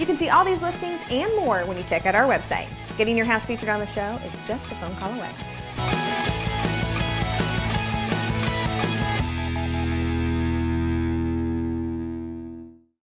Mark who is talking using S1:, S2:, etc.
S1: You can see all these listings and more when you check out our website. Getting your house featured on the show is just a phone call away.